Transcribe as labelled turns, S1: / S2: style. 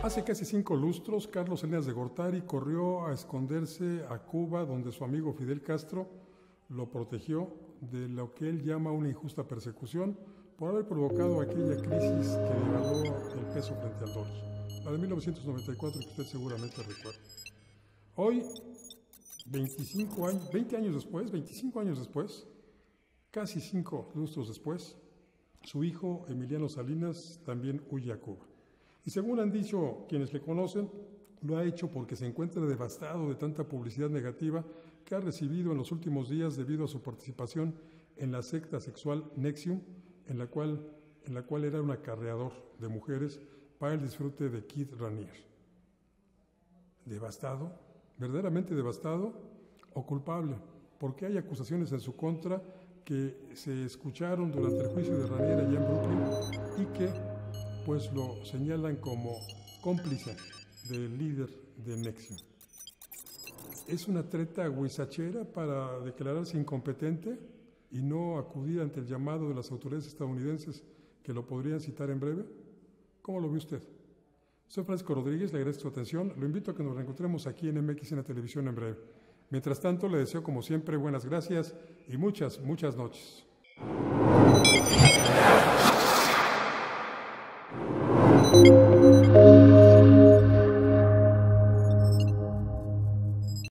S1: Hace casi 5 lustros, Carlos Salinas de Gortari corrió a esconderse a Cuba, donde su amigo Fidel Castro lo protegió de lo que él llama una injusta persecución por haber provocado aquella crisis que devaluó el peso frente al dólar, la de 1994 que usted seguramente recuerda. Hoy, 25 años después, casi 5 lustros después, su hijo Emiliano Salinas también huye a Cuba. Y según han dicho quienes le conocen, lo ha hecho porque se encuentra devastado de tanta publicidad negativa que ha recibido en los últimos días debido a su participación en la secta sexual NXIVM, en la cual era un acarreador de mujeres para el disfrute de Kid Raniere. ¿Devastado? ¿Verdaderamente devastado o culpable? Porque hay acusaciones en su contra que se escucharon durante el juicio de Raniere allá en Brooklyn y que pues lo señalan como cómplice del líder de NXIVM. ¿Es una treta huizachera para declararse incompetente y no acudir ante el llamado de las autoridades estadounidenses que lo podrían citar en breve? ¿Cómo lo ve usted? Soy Francisco Rodríguez, le agradezco su atención. Lo invito a que nos reencontremos aquí en MX en la televisión en breve. Mientras tanto, le deseo como siempre buenas gracias y muchas noches.